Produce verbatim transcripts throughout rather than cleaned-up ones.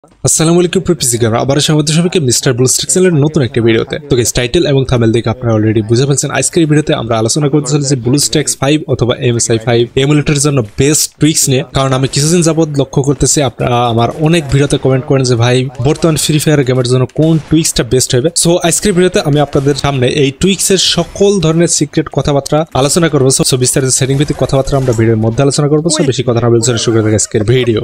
আসসালামু আলাইকুম প্রিপিসিগার আবার স্বাগত সবাইকে মিস্টার ব্লুস্টিক চ্যানেলের নতুন একটা ভিডিওতে। তো গাইস টাইটেল এবং থাম্বনেল দেখে আপনারা অলরেডি বুঝে ফেলছেন আজকের এই ভিডিওতে আমরা আলোচনা করতে চলেছি ব্লুস্ট্যাক্স ফাইভ অথবা এমএসআই ফাইভ এমুলেটরের জন্য বেস্ট টুইক্স নিয়ে। কারণ আমি কিছুদিন যাবত লক্ষ্য করতেছি আপনারা আমার অনেক ভিডিওতে কমেন্ট করেন যে ভাই বর্তমান ফ্রি ফায়ার গেমের জন্য কোন টুইক্সটা বেস্ট হবে। সো আজকের ভিডিওতে আমি আপনাদের সামনে এই টুইক্সের সকল ধরনের সিক্রেট কথাবার্তা আলোচনা করবো। সো বিস্তারিত সেটিং ভিত্তিক কথাবার্তা আমরা ভিডিওর মধ্যে আলোচনা করবো। সো বেশি কথা না বলতে শুরু করে আজকের ভিডিও।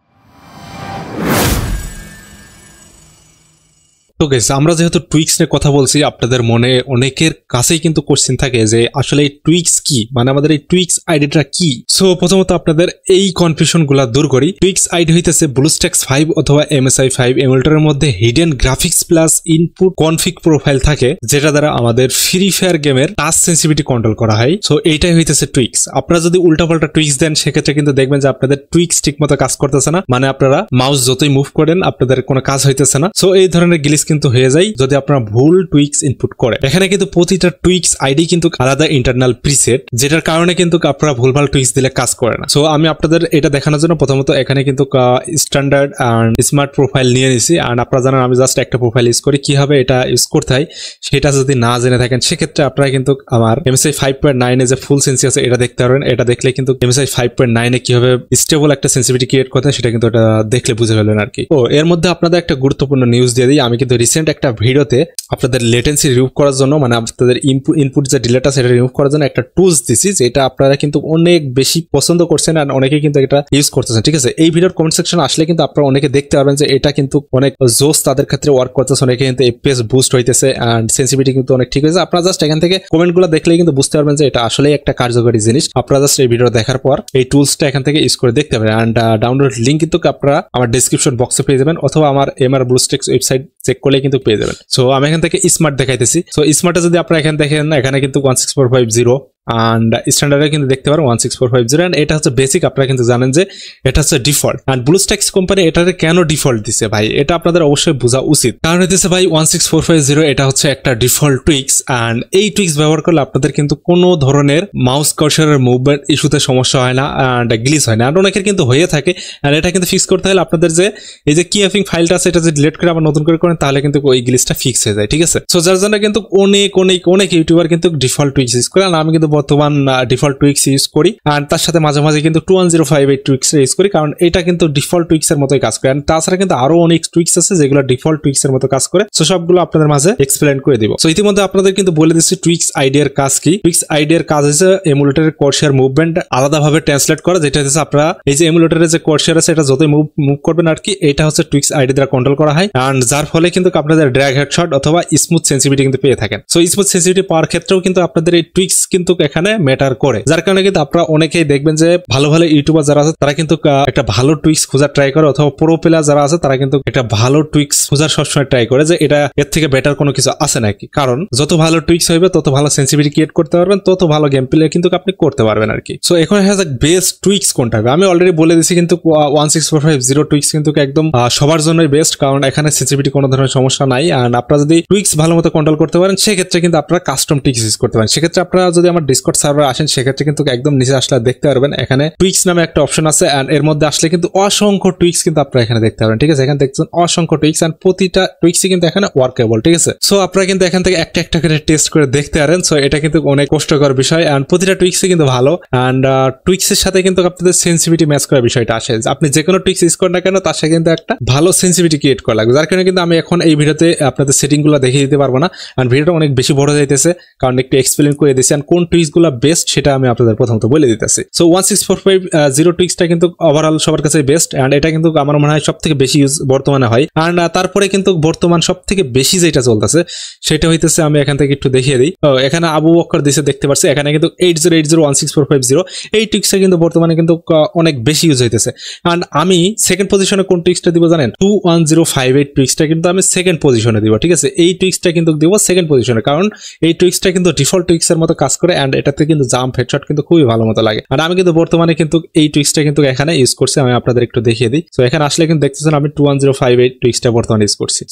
তো গাইস আমরা যেহেতু টুইক্স নিয়ে কথা বলছি, আপনাদের মনে অনেকের কাছেই কিন্তু কোশ্চেন থাকে যে আসলে এই টুইক্স কি, মানে আমাদের এই টুইক্স আইডিটা কি। সো প্রথমত আপনাদের এই কনফিউশন গুলা দূর করি। টুইক্স আইডি হইতেছে ব্লুস্ট্যাক্স ফাইভ অথবা এমএসআই ফাইভ এমুলেটরের মধ্যে hidden graphics plus input config profile থাকে, যেটা দ্বারা আমাদের ফ্রি ফায়ার গেমের টাচ সেন্সিটিভিটি কন্ট্রোল করা হয়। সো এইটাই হইতেছে টুইক্স। আপনারা যদি উল্টাপাল্টা টুইক্স দেন সেক্ষেত্রে কিন্তু দেখবেন যে আপনাদের টুইক্স ঠিক মতো কাজ করতেছে না, মানে আপনারা মাউস যতই মুভ করেন আপনাদের কোনো কাজ হইতেছে না। সো এই ধরনের গ্লিচ কিন্তু হয়ে যায় যদি আপনারা ভুল টুইক্স ইনপুট করে। এখানে কিন্তু প্রতিটা টুইক্স আইডি কিন্তু আলাদা ইন্টারনাল প্রিসেট, যেটার কারণে কিন্তু আপনারা ভুলভাল টুইক্স দিলে কাজ করে না। সো আমি আপনাদের এটা দেখানোর জন্য প্রথমত এখানে কিন্তু স্ট্যান্ডার্ড এন্ড স্মার্ট প্রোফাইল নিয়ে নিছি। আর আপনারা জানেন আমি জাস্ট একটা প্রোফাইল ইউজ করি, কিভাবে এটা ইউজ করতে হয় সেটা যদি না জেনে থাকেন সেক্ষেত্রে আপনারা কিন্তু আমার এমএসআই ফাইভ পয়েন্ট নাইনে যে ফুল সেন্সি আছে এটা দেখতে পারবেন। এটা দেখলে কিন্তু এমএসআই ফাইভ পয়েন্ট নাইনে কিভাবে স্টেবল একটা সেন্সিটিভিটি ক্রিয়েট করতে হয় সেটা কিন্তু এটা দেখলে বুঝে ফেলবেন আর কি। ও এর মধ্যে আপনাদের একটা গুরুত্বপূর্ণ নিউজ দিয়ে দিই। আমি কিন্তু রিসেন্ট একটা ভিডিওতে আপনাদের লেটেন্সি রিমুভ করার জন্য, মানে আপনাদের ইনপুট যে ডিলেটা সেটা রিমুভ করার জন্য একটা টুলস দিছি, যেটা আপনারা কিন্তু অনেক বেশি পছন্দ করছেন আর অনেকে কিন্তু এটা ইউজ করতেছেন। ঠিক আছে, এই ভিডিওর কমেন্ট সেকশন আসলে কিন্তু আপনারা অনেকে দেখতে পারবেন যে এটা কিন্তু অনেক জোস তাদের ক্ষেত্রে ওয়ার্ক করতেছে, অনেকে কিন্তু এফপিএস বুস্ট হইতেছে এন্ড সেন্সিটিভিটি কিন্তু অনেক ঠিক হয়েছে। আপনারা জাস্ট এখান থেকে কমেন্টগুলো দেখলেই কিন্তু বুঝতে পারবেন যে এটা আসলেই একটা কার্যকরী জিনিস। আপনারা জাস্ট এই ভিডিও দেখার পর এই টুলসটা এখান থেকে ইউজ করে দেখতে পারেন। এন্ড ডাউনলোড লিংক কিন্তু আপনারা আমার ডেসক্রিপশন বক্সে পেয়ে যাবেন অথবা আমার এমআর ব্লুস্ট্যাক্স ওয়েবসাইট চেক করলে কিন্তু পেয়ে যাবেন। সো আমি এখান থেকে স্মার্ট দেখাইতেছি। সো স্মার্টে যদি আপনারা এখানে দেখেন, এখানে কিন্তু one six four five zero and স্ট্যান্ডার্ডে কিন্তু দেখতে পারেন one six four five zero. And এটা হচ্ছে বেসিক, আপনারা কিন্তু জানেন যে এটা হচ্ছে ডিফল্ট। এন্ড ব্লুস্ট্যাক্স কোম্পানি এটাকে কেন ডিফল্ট দিছে ভাই, এটা আপনাদের অবশ্যই বোঝা উচিত। কারণ হইতেছে ভাই one six four five zero এটা হচ্ছে একটা ডিফল্ট টুইক্স। এন্ড এই টুইক্স ব্যবহার করলে আপনাদের কিন্তু কোনো ধরনের মাউস কার্সারের মুভমেন্ট ইস্যুতে সমস্যা হয় না এন্ড গ্লিচ হয় না। আর অনেকের কিন্তু হয়ে থাকে। এন্ড এটা কিন্তু ফিক্স করতে হলে আপনাদের যে এই যে কিএফিং ফাইলটা আছে এটা যদি ডিলিট করে আবার নতুন করে করেন তাহলে কিন্তু ওই গ্লিচটা ফিক্স হয়ে যায়। ঠিক আছে, সো যার জন্য কিন্তু অনেক অনেক অনেক ইউটিউবার কিন্তু ডিফল্ট টুইক্স ইউজ করে। আমি কিন্তু বর্তমান ডিফল্ট টুইক্স ইউজ করি আর তার সাথে মাঝে মাঝে কিন্তু two one zero five eight tweaks use করি, কারণ এটা কিন্তু ডিফল্ট টুইক্স এর মতোই কাজ করে। আর তাছাড়া কিন্তু আরো অনেক টুইক্স আছে যেগুলো ডিফল্ট টুইক্স এর মতো কাজ করে। সো সবগুলো আপনাদের মাঝে এক্সপ্লেইন করে দিব। সো ইতিমধ্যে আপনাদের কিন্তু বলে দিচ্ছি টুইক্স আইডিয়ার কাজ কি। টুইক্স আইডিয়ার কাজ হচ্ছে এমুলেটরের কোর্সিয়ার মুভমেন্ট আলাদাভাবে ট্রান্সলেট করা, যেটা হচ্ছে আপনারা এই যে এমুলেটরের যে কোর্সিয়ার আছে এটা যতই মুভ মুভ করবেন আর কি, এটা হচ্ছে টুইক্স আইডি দ্বারা কন্ট্রোল করা হয়। আর যার ফলে কিন্তু আপনাদের ড্র্যাগ হেডশট অথবা স্মুথ সেন্সিটিভিটি কিন্তু পেয়ে থাকেন। সো স্মুথ সেন্সিটিভিটি পাওয়ার ক্ষেত্রেও কিন্তু আপনাদের এই টুইক্স কিন্তু এখানে ম্যাটার করে, যার কারণে কিন্তু আপনারা অনেকেই দেখবেন যে ভালো ভালো ইউটিউবার যারা আছে তারা কিন্তু একটা ভালো টুইক্স খোঁজার ট্রাই করে, অথবা প্রো প্লেয়ার যারা আছে তারা কিন্তু একটা ভালো টুইক্স খোঁজার সবসময় ট্রাই করে যে এটা এর থেকে বেটার কোনো কিছু আছে নাকি। কারণ যত ভালো টুইক্স হইবে তত ভালো সেন্সিটিভিটি ক্রিয়েট করতে পারবেন, তত ভালো গেম প্লে কিন্তু আপনি করতে পারবেন আর কি। সো এখন হ্যাজ বেস্ট টুইক্স কোনটা হবে আমি অলরেডি বলে দিছি, কিন্তু one six four five zero tweaks কিন্তু একদম সবার জন্যই বেস্ট, কারণ এখানে সেন্সিটিভিটি কোনো ধরনের সমস্যা নাই। আর আপনারা যদি টুইক্স ভালো মতো কন্ট্রোল করতে পারেন সেক্ষেত্রে কিন্তু আপনারা কাস্টম টুইক্স ইউজ করতে পারেন। সেক্ষেত্রে আপনারা যদি আমার ডিসকর্ড সার্ভারে আসেন সেক্ষেত্রে কিন্তু একদম নিচে আসলে দেখতে পারবেন এখানে টুইক্স নামে একটা অপশন আছে। এন্ড এর মধ্যে আসলে কিন্তু অসংখ্য টুইক্স কিন্তু আপনারা এখানে দেখতে পারবেন। ঠিক আছে, এখানে দেখছেন অসংখ্য টুইক্স এন্ড প্রতিটা টুইক্সই কিন্তু এখানে ওয়ার্কেবল। ঠিক আছে, সো আপনারা কিন্তু এখান থেকে একটা একটা করে টেস্ট করে দেখতে পারেন। সো এটা কিন্তু অনেক কষ্টকর বিষয় এন্ড প্রতিটা টুইক্সই কিন্তু ভালো। এন্ড টুইক্সের সাথে কিন্তু আপনাদের সেন্সিটিভিটি ম্যাচ করার বিষয়টা আসে, আপনি যে কোনো টুইক্স ইউজ করেন না কেন তার সাথে কিন্তু একটা ভালো সেন্সিটিভিটি ক্রিয়েট করা লাগবে। যার কারণে কিন্তু আমি এখন এই ভিডিওতে আপনাদের সেটিং গুলো দেখিয়ে দিতে পারবো না, এন্ড ভিডিওটা অনেক বেশি বড় যাইতেছে কারণ একটু এক্সপ্লেন করে দিয়েছি। এন্ড কোন টুইক্স গুলো বেস্ট সেটা আমি আপনাদের প্রথমত বলে দিতেছি। So one six four five zero টুইক্সটা কিন্তু ওভারঅল সবার কাছে বেস্ট এন্ড এটা কিন্তু আমার মনে হয় সব থেকে বেশি ইউজ বর্তমানে হয়। আর তারপরে কিন্তু বর্তমান সব থেকে বেশি যেটা চলতেছে সেটা হইতেছে, আমি এখান থেকে একটু দেখিয়ে দিই। এখানে আবু বকর দিছে দেখতে পাচ্ছি, এখানে কিন্তু eight zero eight zero one six four five zero এই টুইক্সটা কিন্তু বর্তমানে কিন্তু অনেক বেশি ইউজ হইতেছে। এন্ড আমি সেকেন্ড পজিশনে কোন টুইক্সটা দিব জানেন, two one zero five eight টুইক্সটা কিন্তু আমি সেকেন্ড পজিশনে দিব। ঠিক আছে, এই টুইক্সটা কিন্তু দিব সেকেন্ড পজিশনে, কারণ এই টুইক্সটা কিন্তু ডিফল্ট টুইক্সের মতো কাজ করে এন্ড এটাতে কিন্তু জাম্প হেডশট কিন্তু খুবই ভালো মতো লাগে। আর আমি কিন্তু বর্তমানে কিন্তু এই টুইক্সটা কিন্তু এখানে ইউজ করছি, আমি আপনাদের একটু দেখিয়ে দিই। সো এখানে আসলে কিন্তু দেখতেছেন আমি two one zero five eight টুইক্সটা বর্তমানে ইউজ করছি। সো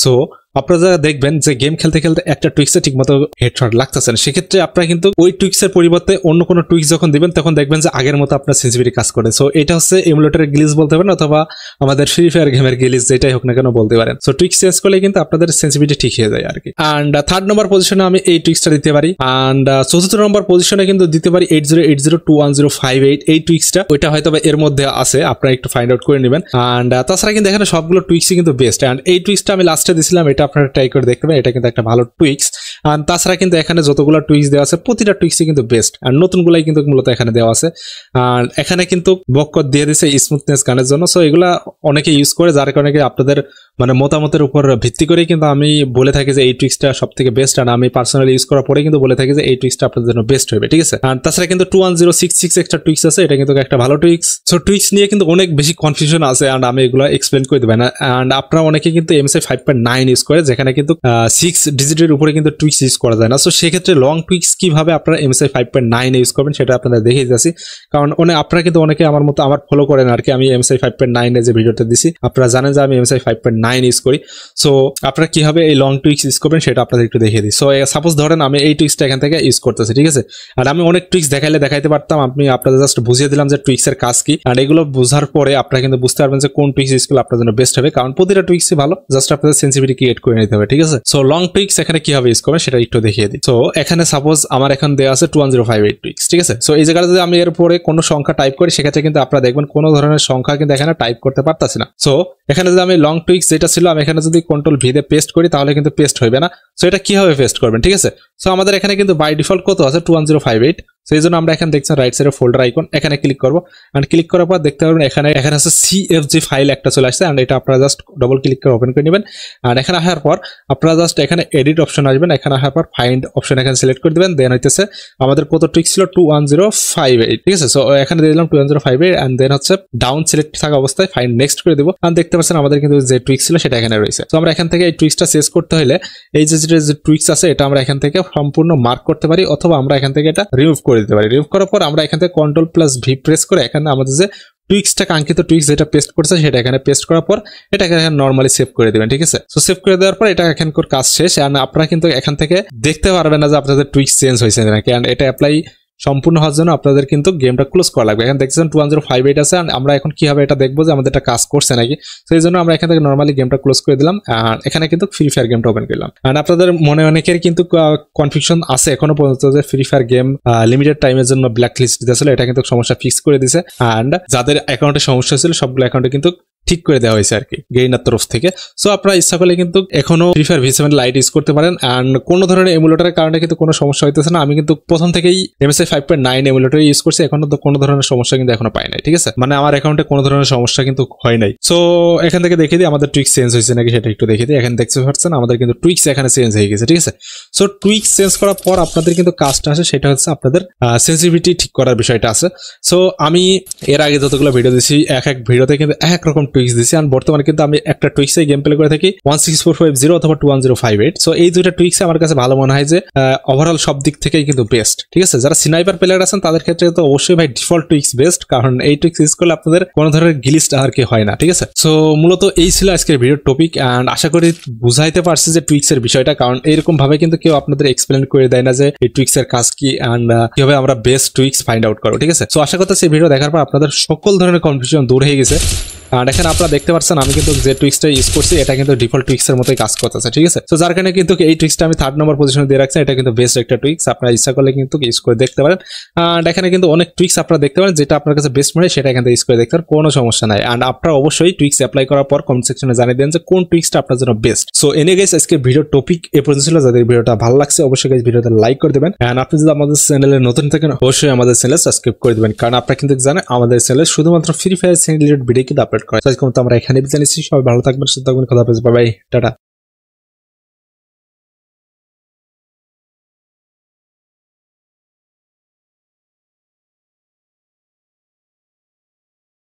আপনারা যারা দেখবেন যে গেম খেলতে খেলতে একটা টুইক্সে ঠিকমতো হেডশট লাগতেছে না, সেক্ষেত্রে আপনারা কিন্তু ওই টুইক্সের পরিবর্তে অন্য কোনো টুইক্স যখন দিবেন তখন দেখবেন যে আগের মতো আপনার সেন্সিটিভিটি কাজ করে। সো এটা হচ্ছে এমুলেটরের গ্লিচ বলতে পারেন অথবা আমাদের ফ্রি ফায়ার গেমের গ্লিচ, যেটাই হোক না কেন বলতে পারেন। সো টুইক্স চেঞ্জ করলে কিন্তু আপনাদের সেন্সিটিভিটি ঠিক হয়ে যায় আর কি। অ্যান্ড থার্ড নম্বর পজিশনে আমি এই টুইক্সটা দিতে পারি। অ্যান্ড চতুর্থ নম্বর পজিশনে কিন্তু দিতে পারি eight zero eight zero two one zero five eight এই টুইক্সটা। ওইটা হয়তো এর মধ্যে আছে, আপনারা একটু ফাইন্ড আউট করে নেবেন। অ্যান্ড তাছাড়া কিন্তু এখানে সবগুলো টুইক্সই কিন্তু বেস্ট। অ্যান্ড এই টুইক্সটা আমি লাস্টে দিয়েছিলাম, এটা আপনারা ট্রাই করে দেখতে পারেন, এটা কিন্তু একটা ভালো টুইক্স। আর তাছাড়া কিন্তু এখানে যতগুলো টুইক্স দেওয়া আছে প্রতিটা টুইক্সই কিন্তু বেস্ট। আর নতুনগুলাই কিন্তু মূলত এখানে দেওয়া আছে। আর এখানে কিন্তু বককট দিয়ে দিয়েছে স্মুথনেস গানের জন্য। সো এগুলা অনেকে ইউজ করে, যার কারণে আপনাদের মানে মতামতের উপর ভিত্তি করে কিন্তু আমি বলে থাকি যে এই টুইক্সটা সব থেকে বেস্ট। আর আমি পার্সোনালি ইউজ করার পরে কিন্তু বলে থাকি যে এই টুইক্সটা আপনাদের জন্য বেস্ট হবে, ঠিক আছে। আর তাছাড়া কিন্তু two one zero six six একটা টুইক্স আছে, এটা কিন্তু একটা ভালো টুইক্স। সো টুইক্স নিয়ে কিন্তু অনেক বেশি কনফিউশন আছে, আর আমি এগুলো এক্সপ্লেন করে দেবেন। অ্যান্ড আপনারা অনেকে কিন্তু MSI five point nine use করে, যেখানে কিন্তু সিক্স ডিজিটের উপরে কিন্তু টুইক্স ইউজ করা যায় না। সো সেক্ষেত্রে লং টুইক্স কিভাবে আপনারা MSI five point nine use করবেন সেটা আপনাদের দেখিয়ে দিচ্ছি। কারণ অনেক আপনারা কিন্তু অনেকে আমার মতো আমার ফলো করেন আর কি। আমি এমএসআই ফাইভ পয়েন্ট নাইন এর যে ভিডিওটা দিছি, আপনারা জানেন যে আমি MSI five point nine use করি। সো আপনারা কিভাবে এই লং টুইক্স ইউজ করবেন সেটা আপনাদের একটু দেখিয়ে দিই। সো সাপোজ ধরেন আমি এই টুইক্সটা এখান থেকে ইউজ করতেছি, ঠিক আছে। আর আমি অনেক টুইক্স দেখাইলে দেখাইতে পারতাম, আমি আপনাদের জাস্ট বুঝিয়ে দিলাম যে টুইক্সের কাজ কি। আর এগুলো বোঝার পরে আপনারা কিন্তু বুঝতে পারবেন যে কোন টুইক্স ইউজ করলে আপনার জন্য বেস্ট হবে, কারণ প্রতিটা টুইক্সই ভালো, জাস্ট আপনাদের সেন্সিটিভিটি ক্রিয়েট করে নিতে হবে, ঠিক আছে। সো লং টুইক্স এখানে কিভাবে ইউজ করবেন সেটা একটু দেখিয়ে দিই। সো এখানে সাপোজ আমার এখন দেওয়া আছে two one zero five eight tweaks, ঠিক আছে। সো এই জায়গাটা যদি আমি এর পরে কোনো সংখ্যা টাইপ করি, সেক্ষেত্রে কিন্তু আপনারা দেখবেন কোনো ধরনের সংখ্যা কিন্তু এখানে টাইপ করতে পারতাছি না। সো এখানে যদি আমি লং টুইক্স যেটা ছিল আমি এখানে যদি কন্ট্রোল ভি দিয়ে পেস্ট করি তাহলে কিন্তু পেস্ট হইবে না। সো এটা কিভাবে পেস্ট করবেন, ঠিক আছে। সো আমাদের এখানে কিন্তু বাই ডিফল্ট কত আছে two one zero five eight. সেই জন্য আমরা এখানে দেখছেন রাইট সাইডে ফোল্ডার আইকন, এখানে ক্লিক করবো। অ্যান্ড ক্লিক করার পর দেখতে পারবেন এখানে এখানে আছে সিএফজি ফাইল একটা চলে আসছে। অ্যান্ড এটা আপনারা জাস্ট ডবল ক্লিক করে ওপেন করে নেবেন। আর এখানে আসার পর আপনারা জাস্ট এখানে এডিট অপশন আসবেন, এখানে আসার পর ফাইন্ড অপশন এখানে সিলেক্ট করে দেবেন। দেন হইতেছে আমাদের কত টুইক্স ছিল two one zero five eight, ঠিক আছে। সো এখানে দিয়ে দিলাম two one zero five eight. And then হচ্ছে ডাউন সিলেক্ট থাকা অবস্থায় ফাইন্ড নেক্সট করে দেবো। আর দেখতে পাচ্ছেন আমাদের কিন্তু যে টুইক্স ছিল সেটা এখানে রয়েছে। তো আমরা এখান থেকে এই টুইক্সটা চেঞ্জ করতে হলে এই যে যে টুইক্স আছে এটা আমরা এখান থেকে সম্পূর্ণ মার্ক করতে পারি, অথবা আমরা এখান থেকে এটা রিমুভ করে দিতে পারি। রিমুভ করার পর আমরা এখান থেকে কন্ট্রোল প্লাস ভি প্রেস করে এখানে আমাদের যে টুইক্সটা কাঙ্ক্ষিত টুইক্স যেটা পেস্ট করছে সেটা এখানে পেস্ট করার পর এটাকে এখানে নর্মালি সেভ করে দিবেন, ঠিক আছে। সো সেভ করে দেওয়ার পর এটা এখানকার কাজ শেষ। আর আপনারা কিন্তু এখান থেকে দেখতে পারবেন না যে আপনাদের টুইক্স চেঞ্জ হয়েছে নাকি। অ্যান্ড এটা অ্যাপ্লাই সম্পূর্ণ হওয়ার জন্য আপনাদের কিন্তু গেমটা ক্লোজ করা লাগবে। এখানে দেখছেন two one zero five eight আছে। আমরা এখন কিভাবে এটা দেখবো যে আমাদের এটা কাজ করছে নাকি। সেই জন্য আমরা এখান থেকে নর্মালি গেমটা ক্লোজ করে দিলাম। আর এখানে কিন্তু ফ্রি ফায়ার গেমটা ওপেন করলাম। আর আপনাদের মনে অনেকের কিন্তু কনফিউশন আছে এখনো পর্যন্ত যে ফ্রি ফায়ার গেম লিমিটেড টাইমের জন্য ব্ল্যাক লিস্ট দিতেছিল, এটা কিন্তু সমস্যা ফিক্স করে দিছে। অ্যান্ড যাদের অ্যাকাউন্টে সমস্যা ছিল সবগুলো অ্যাকাউন্টে কিন্তু ঠিক করে দেওয়া হয়েছে আর কি গেইনার তরফ থেকে। সো আপনারা ইচ্ছা করলে কিন্তু এখনো Free Fire V seven lite use করতে পারেন। অ্যান্ড কোনো ধরনের এমুলেটরের কারণে কিন্তু কোনো সমস্যা হইতেছে না। আমি কিন্তু প্রথম থেকেই MSI five point nine emulator use করছি, এখনো তো কোনো ধরনের সমস্যা কিন্তু এখনো পাই নাই, ঠিক আছে। মানে আমার অ্যাকাউন্টে কোনো ধরনের সমস্যা কিন্তু হয় নাই। সো এখান থেকে দেখে দিই আমাদের টুইক্স চেঞ্জ হয়েছে নাকি সেটা একটু দেখে দিই। এখানে দেখতে পাচ্ছেন আমাদের কিন্তু টুইক্স এখানে চেঞ্জ হয়ে গেছে, ঠিক আছে। সো টুইক্স চেঞ্জ করার পর আপনাদের কিন্তু কাজটা আছে সেটা হচ্ছে আপনাদের সেন্সিটিভিটি ঠিক করার বিষয়টা আছে। সো আমি এর আগে যতগুলো ভিডিও দিচ্ছি এক এক ভিডিওতে কিন্তু এক রকম টুইক্স দিচ্ছি। আর বর্তমানে কিন্তু আমি একটা টুইক্সে গেম প্লে করে থাকি one six four five zero অথবা two one zero five eight. So এই দুইটা টুইক্সে আমার কাছে ভালো মনে হয় যে ওভারঅল সব দিক থেকেই কিন্তু বেস্ট, ঠিক আছে। যারা স্নাইপার প্লেয়ার আছেন তাদের ক্ষেত্রে তো অবশ্যই ভাই ডিফল্ট টুইক্স বেস্ট, কারণ এই টুইক্স ইউজ করলে আপনাদের কোনো ধরনের গিলিস্ট আর কি হয় না, ঠিক আছে। সো মূলত এই ছিল আজকের ভিডিওর টপিক। অ্যান্ড আশা করি বুঝাইতে পারছি যে টুইক্স এর বিষয়টা, কারণ এরকম ভাবে কিন্তু কেউ আপনাদের এক্সপ্লেন করে দেয় না যে এই টুইক্স এর কাজ কি অ্যান্ড কিভাবে আমরা বেস্ট টুইক্স ফাইন্ড আউট করবো, ঠিক আছে। সো আশা করতেছি এই ভিডিও দেখার পর আপনাদের সকল ধরনের কনফিউশন দূর হয়ে গেছে। আর এখানে আপনারা দেখতে পাচ্ছেন আমি কিন্তু যে টুইক্সটা ইউজ করছি এটা কিন্তু ডিফল্ট টুইক্সের মতোই কাজ করতেছে, ঠিক আছে। তো যার কারণে কিন্তু এই টুইক্সটা আমি থার্ড নম্বর পজিশনে দিয়ে রাখছি। এটা কিন্তু বেস্ট একটা টুইক্স, আপনারা ইচ্ছা করলে কিন্তু ইউজ করে দেখতে পারেন। আর এখানে কিন্তু অনেক টুইক্স আপনারা দেখতে পারেন, যেটা আপনার কাছে বেস্ট মনে হয় সেটা এখান থেকে ইউজ করে দেখতে পারেন, কোনো সমস্যা নাই। আর আপনারা অবশ্যই টুইক্স অ্যাপ্লাই করার পর কমেন্ট সেকশনে জানিয়ে দেন যে কোন টুইক্সটা আপনার জন্য বেস্ট। সো এনে গাইস আজকে ভিডিও টপিক এ পর্যন্ত ছিল। যাদের ভিডিওটা ভালো লাগছে অবশ্যই গাইস ভিডিওটা লাইক করে দেবেন। এন্ড আপনি যদি আমাদের চ্যানেলে নতুন থাকেন অবশ্যই আমাদের চ্যানেল সাবস্ক্রাইব করে দেবেন, কারণ আপনারা কিন্তু জানেন আমাদের চ্যানেলে শুধুমাত্র ফ্রি ফায়ার রিলেটেড ভিডিও কিন্তু আপলোড করা হয়। আজকে আমরা এখানে বিদায় নিচ্ছি। সবাই ভালো থাকবেন, সুস্থ থাকবেন, কথা হবে, বাই বাই, টাটা।